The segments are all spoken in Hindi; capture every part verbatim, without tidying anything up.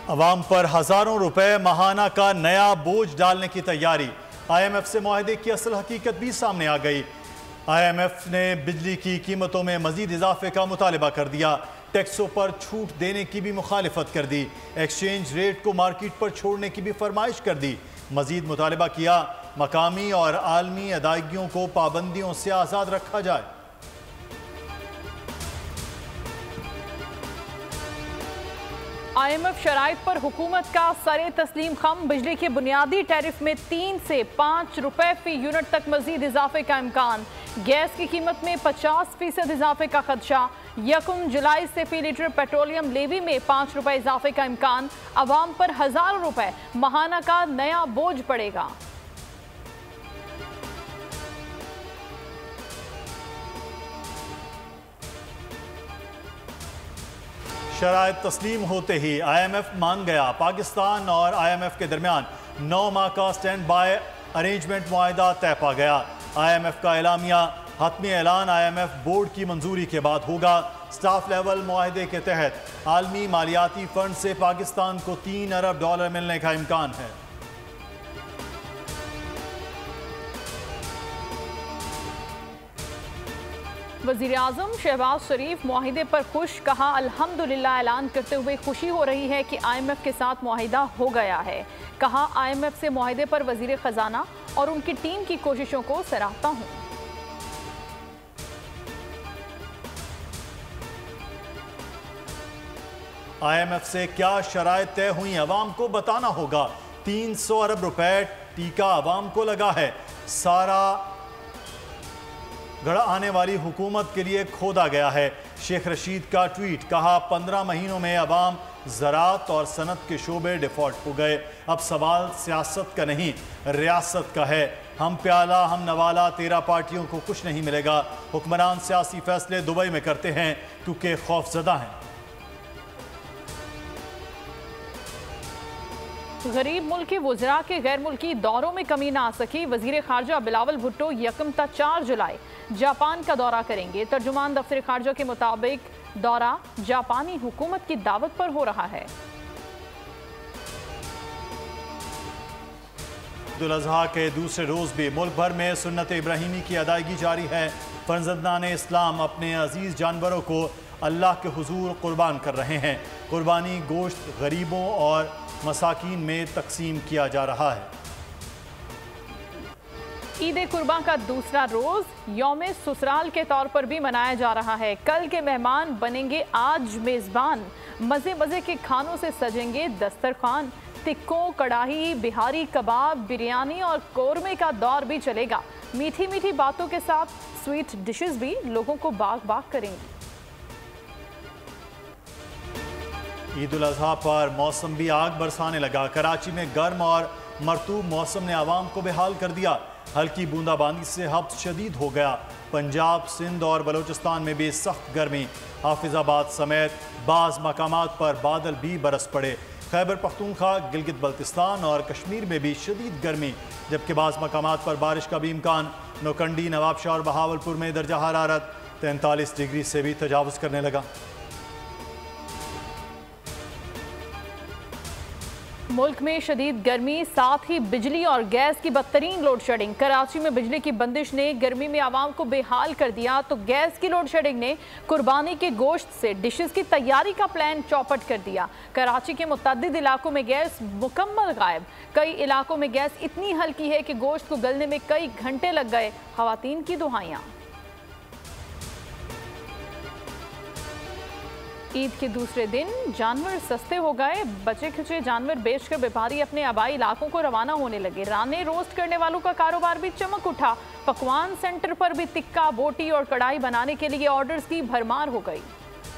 अवाम पर हजारों रुपए माहाना का नया बोझ डालने की तैयारी। आईएमएफ से मुआहदे की असल हकीकत भी सामने आ गई। आईएमएफ ने बिजली की कीमतों में मजीद इजाफे का मुतालबा कर दिया। टैक्सों पर छूट देने की भी मुखालिफत कर दी। एक्सचेंज रेट को मार्केट पर छोड़ने की भी फरमाइश कर दी। मजीद मुतालबा किया मकामी और आलमी अदायगियों को पाबंदियों से आज़ाद रखा जाए। आईएमएफ शराइत पर हुकूमत का सरे तस्लीम खम। बिजली के बुनियादी टैरिफ में तीन से पाँच रुपए फी यूनिट तक मजीद इजाफे का इम्कान। गैस की कीमत में पचास फीसद इजाफे का खदशा। यकम जुलाई से फी लीटर पेट्रोलियम लेवी में पाँच रुपए इजाफे का इम्कान। अवाम पर हजारों रुपए माहाना का नया बोझ पड़ेगा। शराइत तस्लीम होते ही आईएमएफ मान गया। पाकिस्तान और आईएमएफ के दरमियान नौ माह का स्टैंड बाय अरेंजमेंट मुआहदा तय पा गया। आईएमएफ का एलामिया हतमी ऐलान आईएमएफ बोर्ड की मंजूरी के बाद होगा। स्टाफ लेवल मुआहदे के तहत आलमी मालियाती फंड से पाकिस्तान को तीन अरब डॉलर मिलने का इम्कान है। वज़ीर आज़म शहबाज शरीफ मुआहिदे पर खुश। कहा अल्हम्दुलिल्लाह ऐलान करते हुए खुशी हो रही है कि आईएमएफ के साथ मुआहिदा हो गया है। कहा आईएमएफ से मुआहिदे पर वज़ीर ख़जाना और उनकी टीम की कोशिशों को सराहता हूँ। आईएमएफ से क्या शराइत तय हुई अवाम को बताना होगा। तीन सौ अरब रुपए टीका अवाम को लगा है। सारा गढ़ आने वाली हुकूमत के लिए खोदा गया है। शेख रशीद का ट्वीट। कहा पंद्रह महीनों में अवाम ज़राअत और सनत के शोबे डिफॉल्ट हो गए। अब सवाल सियासत का नहीं रियासत का है। हम प्याला हम नवाला तेरह पार्टियों को कुछ नहीं मिलेगा। हुक्मरान सियासी फैसले दुबई में करते हैं क्योंकि खौफजदा हैं। गरीब मुल्क के वज़रा के गैर मुल्की दौरों में कमी ना आ सकी। वज़ीर खारजा बिलावल भुट्टो यकम तक चार जुलाई जापान का दौरा करेंगे। तर्जुमान दफ्तर खारजा के मुताबिक दौरा जापानी हुकूमत की दावत पर हो रहा है। ईद उल अज़हा के दूसरे रोज भी मुल्क भर में सुन्नत इब्राहिमी की अदायगी जारी है। फर्जंदान इस्लाम अपने अजीज जानवरों को अल्लाह के हुजूर कुर्बान कर रहे हैं। कुर्बानी गोश्त गरीबों और मसाकीन में तकसीम किया जा रहा है। ईद कुर्बान का दूसरा रोज यौम ससुराल के तौर पर भी मनाया जा रहा है। कल के मेहमान बनेंगे आज मेजबान। मजे मजे के खानों से सजेंगे दस्तरखान। टिक्कों, कड़ाही, बिहारी कबाब, बिरयानी और कोरमे का दौर भी चलेगा। मीठी मीठी बातों के साथ स्वीट डिशेस भी लोगों को बाग बाग करेंगी। ईद उल अज़हा पर मौसम भी आग बरसाने लगा। कराची में गर्म और मरतूब मौसम ने आवाम को बेहाल कर दिया। हल्की बूंदाबांदी से हब्स शदीद हो गया। पंजाब, सिंध और बलूचिस्तान में भी सख्त गर्मी। हाफिजाबाद समेत बाज़ मकामात पर बादल भी बरस पड़े। खैबर पख्तूनख्वा, गिलगित बल्तिस्तान और कश्मीर में भी शदीद गर्मी, जबकि बाज़ मकामात पर बारिश का भी इम्कान। नौकंडी, नवाबशाह और बहावलपुर में दर्जा हरारत तैंतालीस डिग्री से भी तजावुज़ करने लगा। मुल्क में शदीद गर्मी, साथ ही बिजली और गैस की बदतरीन लोड शेडिंग। कराची में बिजली की बंदिश ने गर्मी में आवाम को बेहाल कर दिया, तो गैस की लोड शेडिंग ने कुर्बानी के गोश्त से डिशेस की तैयारी का प्लान चौपट कर दिया। कराची के मुतअद्दिद इलाकों में गैस मुकम्मल गायब। कई इलाकों में गैस इतनी हल्की है कि गोश्त को गलने में कई घंटे लग गए। खवातीन की दुहाइयाँ। ईद के दूसरे दिन जानवर सस्ते हो गए। बचे खुचे जानवर बेचकर व्यापारी अपने आबाई इलाकों को रवाना होने लगे। राने रोस्ट करने वालों का कारोबार भी चमक उठा। पकवान सेंटर पर भी टिक्का, बोटी और कढ़ाई बनाने के लिए ऑर्डर्स की भरमार हो गई।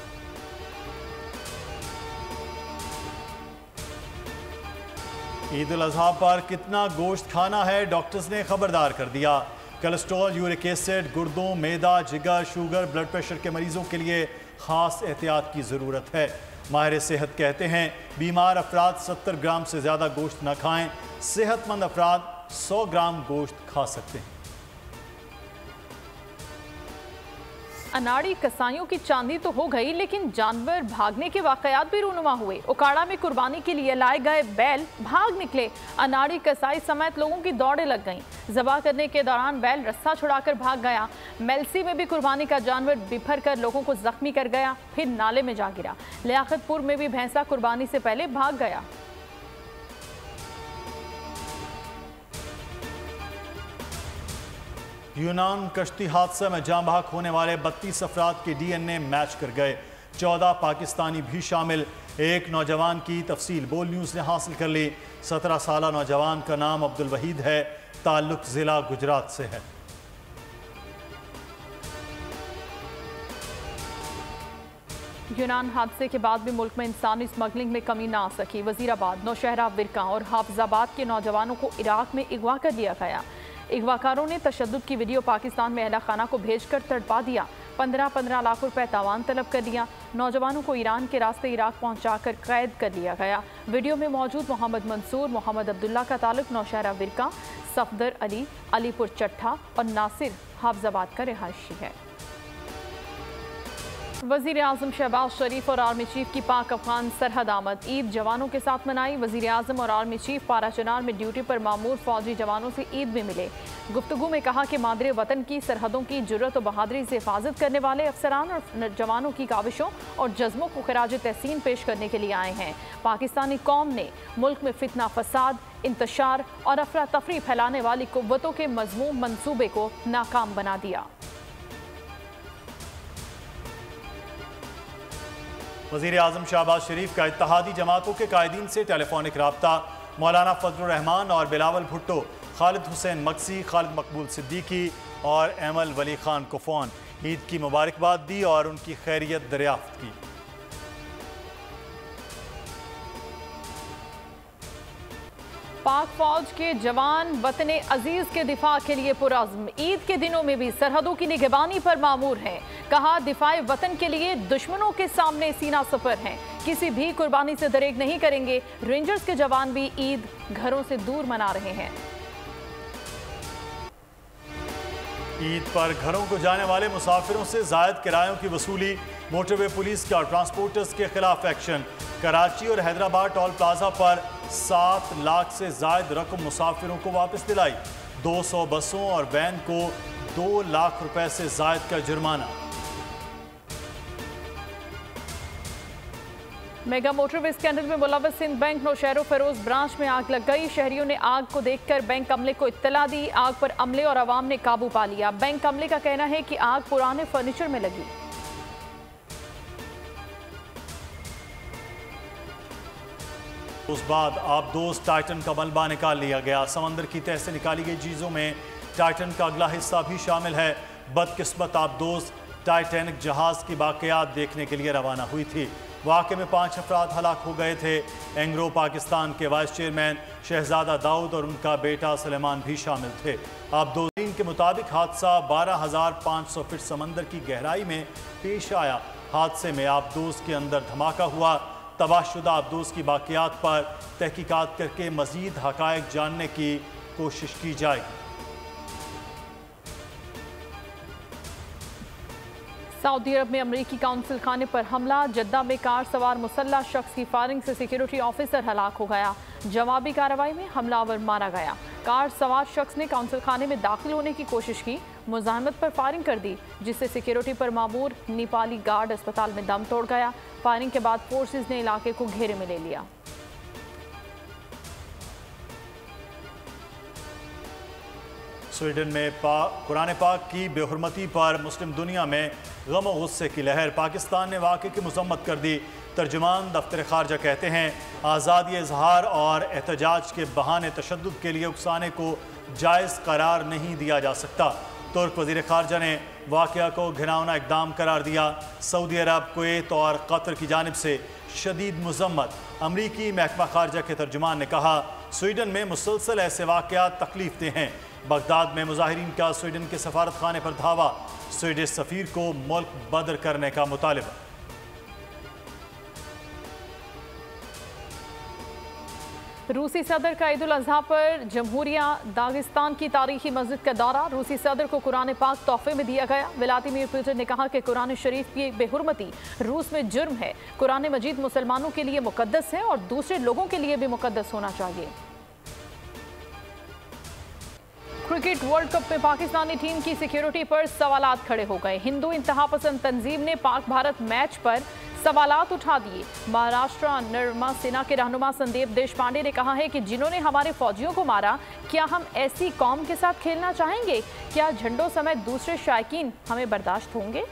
ईद उल अज़हा पर कितना गोश्त खाना है, डॉक्टर्स ने खबरदार कर दिया। कोलेस्ट्रॉल, यूरिक एसिड, गुर्दों, मैदा, जिगर, शुगर, ब्लड प्रेशर के मरीजों के लिए खास एहतियात की ज़रूरत है। माहिर सेहत कहते हैं बीमार अफराद सत्तर ग्राम से ज़्यादा गोश्त न खाएं। सेहतमंद अफराद सौ ग्राम गोश्त खा सकते हैं। अनाड़ी कसाईयों की चांदी तो हो गई, लेकिन जानवर भागने के वाकयात भी रूनुमा हुए। उकाड़ा में कुर्बानी के लिए लाए गए बैल भाग निकले। अनाड़ी कसाई समेत लोगों की दौड़ें लग गईं। ज़बह करने के दौरान बैल रस्सा छुड़ाकर भाग गया। मेलसी में भी कुर्बानी का जानवर बिफर कर लोगों को जख्मी कर गया, फिर नाले में जा गिरा। लियाकतपुर में भी भैंसा कुर्बानी से पहले भाग गया। यूनान कश्ती हादसे में जाँ बहक होने वाले बत्तीस अफराद के डीएनए मैच कर गए। चौदह पाकिस्तानी भी शामिल। एक नौजवान की तफसील बोल न्यूज़ ने हासिल कर ली। सत्रह साल नौजवान का नाम अब्दुल वहीद है। ताल्लुक जिला गुजरात से है। यूनान हादसे के बाद भी मुल्क में इंसानी स्मगलिंग में कमी ना आ सकी। वजीराबाद, नौशहरा, विरका और हाफिजाबाद के नौजवानों को इराक में अगवा कर लिया गया। अगवाकारों ने तशद्दुद की वीडियो पाकिस्तान में अहला खाना को भेजकर तड़पा दिया। पंद्रह पंद्रह लाख रुपए तावान तलब कर लिया। नौजवानों को ईरान के रास्ते इराक पहुंचाकर कैद कर लिया गया। वीडियो में मौजूद मोहम्मद मंसूर, मोहम्मद अब्दुल्ला का ताल्लुक नौशहरा विरका, सफदर अली, अलीपुर चट्ठा और नासिर हाफिजाबाद का रिहायशी है। वज़ीर आज़म शहबाज शरीफ और आर्मी चीफ की पाक अफगान सरहद आमद। ईद जवानों के साथ मनाई। वज़ीर आज़म और आर्मी चीफ पाराचनार में ड्यूटी पर मामूर फौजी जवानों से ईद में मिले। गुफ्तगू में कहा कि मादरे वतन की सरहदों की जुर्रत और बहादुरी से हिफाजत करने वाले अफसरान और जवानों की काविशों और जज्बों को खराज तहसीन पेश करने के लिए आए हैं। पाकिस्तानी कौम ने मुल्क में फितना फसाद, इंतशार और अफरा तफरी फैलाने वाली कुव्वतों के मज़मूम मंसूबे को नाकाम बना दिया। वज़ीर आज़म शहबाज शरीफ का इत्तेहादी जमातों के कायदीन से टेलीफोनिक रब्ता। मौलाना फजलुर रहमान और बिलावल भुट्टो, खालिद हुसैन मक्सी, खालिद मकबूल सिद्दीकी और एमल वली खान को फ़ोन। ईद की मुबारकबाद दी और उनकी खैरियत दरियाफ्त की। पाक फौज के जवान वतने अजीज के दिफा के लिए पुरअज़्म। ईद के दिनों में भी सरहदों की निगरानी पर मामूर हैं। कहा, दिफाए वतन के लिए दुश्मनों के सामने सीना सफर हैं। किसी भी कुर्बानी से दरेग नहीं करेंगे। रेंजर्स के जवान भी ईद घरों से दूर मना रहे हैं। ईद पर घरों को जाने वाले मुसाफिरों से जायद किरायों की वसूली। मोटरवे पुलिस का ट्रांसपोर्टर्स के खिलाफ एक्शन। कराची और हैदराबाद टोल प्लाजा पर सात लाख से जायद रकम मुसाफिरों को वापस दिलाई। दो सौ बसों और वैन को दो लाख रुपए से जायद का जुर्माना। मेगा मोटरवे स्कैंडल में मुलव्वस सिंध बैंक नौशहरों फेरोज ब्रांच में आग लग गई। शहरियों ने आग को देखकर बैंक अमले को इत्तला दी। आग पर अमले और अवाम ने काबू पा लिया। बैंक अमले का कहना है कि आग पुराने फर्नीचर में लगी। उस बाद आबदोज टाइटन का मलबा निकाल लिया गया। समंदर की तह से निकाली गई चीजों में टाइटन का अगला हिस्सा भी शामिल है। बदकिस्मत आबदोज टाइटैनिक जहाज की बाक़ियात देखने के लिए रवाना हुई थी। वाक़े में पाँच अफराद हलाक हो गए थे। एंग्रो पाकिस्तान के वाइस चेयरमैन शहजादा दाऊद और उनका बेटा सलेमान भी शामिल थे। आबदोज़ीन के मुताबिक हादसा बारह हज़ार पाँच सौ फीट समंदर की गहराई में पेश आया। हादसे में आबदोज़ के अंदर धमाका हुआ। तबाहशुदा आबदोज़ की बाक़ियात पर तहकीकात करके मज़ीद हक़ाइक़ जानने की कोशिश की जाएगी। सऊदी अरब में अमरीकी काउंसिल खाने पर हमला। जद्दा में कार सवार मुसल्लह शख्स की फायरिंग से सिक्योरिटी ऑफिसर हलाक हो गया। जवाबी कार्रवाई में हमलावर मारा गया। कार सवार शख्स ने काउंसिल खाने में दाखिल होने की कोशिश की, मुजाहिमत पर फायरिंग कर दी, जिससे सिक्योरिटी पर मामूर नेपाली गार्ड अस्पताल में दम तोड़ गया। फायरिंग के बाद फोर्सेज ने इलाके को घेरे में ले लिया। स्वीडन में पाक कुरान पाक की बेहुरमती पर मुस्लिम दुनिया में गम और गुस्से की लहर। पाकिस्तान ने वाक़े की मजम्मत कर दी। तर्जुमान दफ्तर खारजा कहते हैं, आज़ादी इजहार और एहतजाज के बहाने तशद्दुद के लिए उकसाने को जायज़ करार नहीं दिया जा सकता। तुर्क वज़ीर खारजा ने वाक़या को घिनौना इक़दाम करार दिया। सऊदी अरब, कुवैत और कतर की जानिब से शदीद मजम्मत। अमरीकी महकमा खारजा के तर्जुमान ने कहा, स्वीडन में मुसलसल ऐसे वाक़यात तकलीफ दे हैं। बगदाद में मुजाहिरीन का स्वीडन के सफारत खाने पर धावा। स्वीडिश सफ़ीर को मुल्क बदर करने का मुतालिबा। रूसी सदर का ईद उल अजहा पर जमहूरिया दागिस्तान की तारीखी मस्जिद का दौरा। रूसी सदर को कुरान पाक तोहफे में दिया गया। व्लादिमीर पुतिन ने कहा कि कुरान शरीफ की बेहुरमती रूस में जुर्म है। कुरान मजीद मुसलमानों के लिए मुकद्दस है और दूसरे लोगों के लिए भी मुकद्दस होना चाहिए। क्रिकेट वर्ल्ड कप में पाकिस्तानी टीम की सिक्योरिटी पर सवालात खड़े हो गए। हिंदू इंतहा पसंद तंजीम ने पाक भारत मैच पर सवालात उठा दिए। महाराष्ट्र निर्मा सेना के रहनुमा संदीप देशपांडे ने कहा है कि जिन्होंने हमारे फौजियों को मारा, क्या हम ऐसी कौम के साथ खेलना चाहेंगे? क्या झंडों समेत दूसरे शायकीन हमें बर्दाश्त होंगे?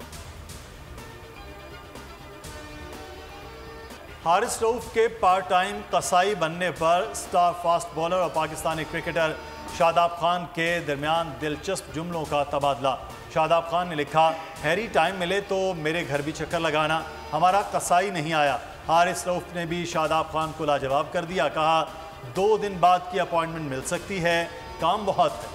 हारिस रऊफ के पार्ट टाइम कसाई बनने पर स्टार फास्ट बॉलर और पाकिस्तानी क्रिकेटर शादाब खान के दरमियान दिलचस्प जुमलों का तबादला। शादाब खान ने लिखा, हैरी टाइम मिले तो मेरे घर भी चक्कर लगाना, हमारा कसाई नहीं आया। हारिस रऊफ ने भी शादाब खान को लाजवाब कर दिया। कहा, दो दिन बाद की अपॉइंटमेंट मिल सकती है, काम बहुत है।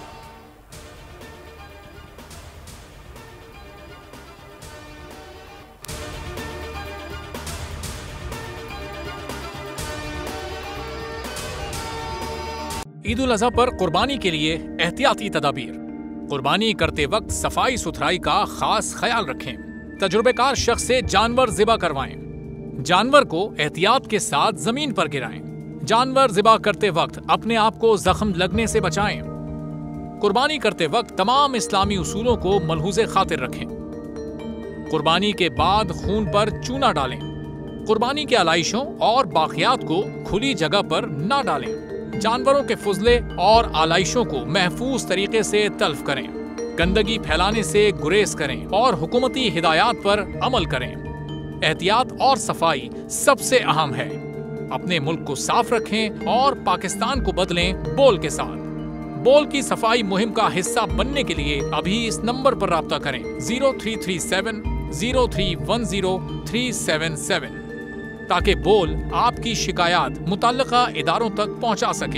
ईद उल अजहा पर कुर्बानी के लिए एहतियाती तदाबीर। कुर्बानी करते वक्त सफाई सुथराई का खास ख्याल रखें। तजुर्बेकार शख्स से जानवर ज़िबा करवाएं। जानवर को एहतियात के साथ जमीन पर गिराएं। जानवर ज़िबा करते वक्त अपने आप को जख्म लगने से बचाएं। कुर्बानी करते वक्त तमाम इस्लामी उसूलों को मलहूज़े खातिर रखें। कुर्बानी के बाद खून पर चूना डालें। कुर्बानी के आलाइशों और बाकियात को खुली जगह पर न डालें। जानवरों के फुजले और आलाइशों को महफूज तरीके से तल्फ करें। गंदगी फैलाने से गुरेज करें और हुकूमती हिदायत पर अमल करें। एहतियात और सफाई सबसे अहम है। अपने मुल्क को साफ रखें और पाकिस्तान को बदलें बोल के साथ। बोल की सफाई मुहिम का हिस्सा बनने के लिए अभी इस नंबर पर राब्ता करें, zero three three seven zero three one zero three seven seven, ताकि बोल आपकी शिकायत मुतल्लिका इदारों तक पहुंचा सके।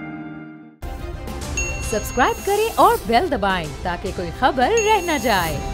सब्सक्राइब करें और बेल दबाएं ताकि कोई खबर रह न जाए।